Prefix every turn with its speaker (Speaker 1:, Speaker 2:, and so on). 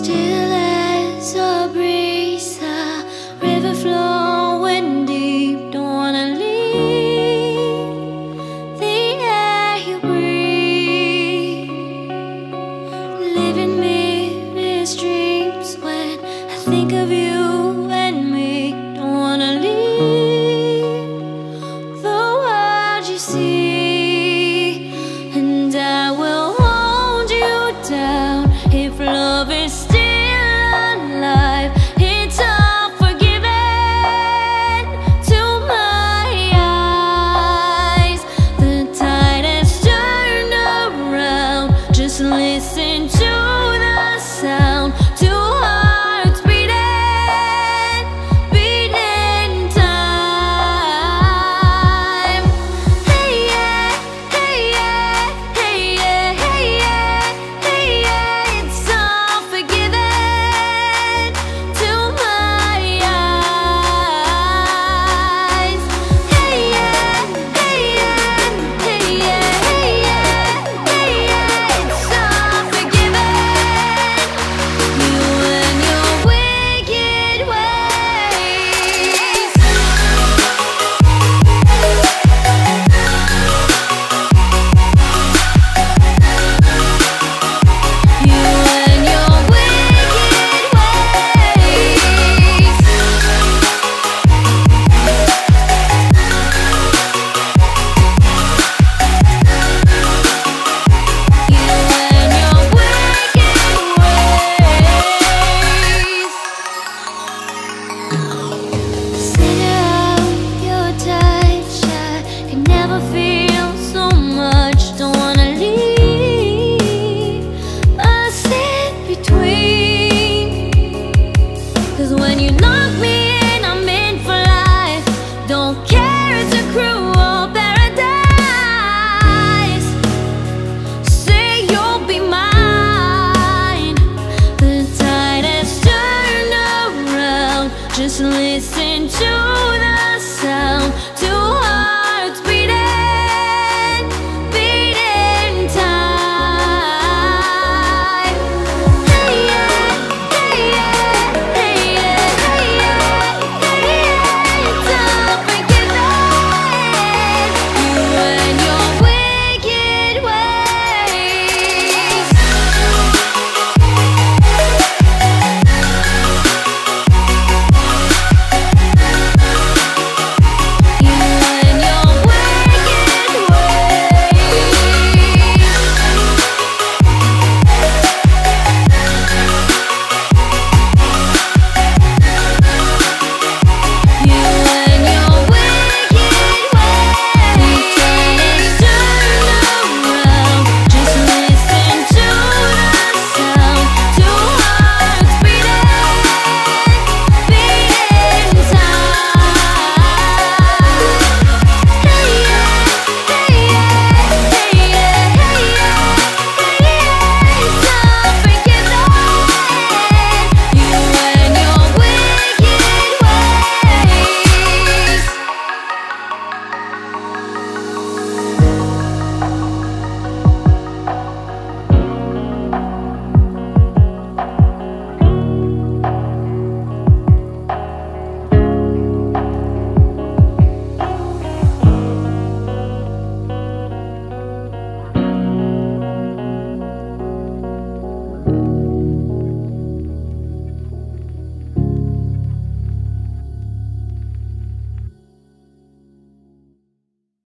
Speaker 1: still as a breeze, a river flowing deep. Don't wanna leave the air you breathe, living me dreams when I think of you and me. Don't wanna leave the world you see, and I will hold you down if love is still alive. It's all forgiven to my eyes. The tide has turned around. Just listen to the sound. Two hearts beating, beating time. Hey yeah, hey yeah, hey yeah, hey yeah, hey yeah. It's all forgiven to my eyes. Hey yeah, hey yeah, hey yeah, hey yeah, hey yeah. It's all forgiven. You and your wicked ways. You and your wicked ways. You and your wicked ways. Center of your touch, I can never feel so much.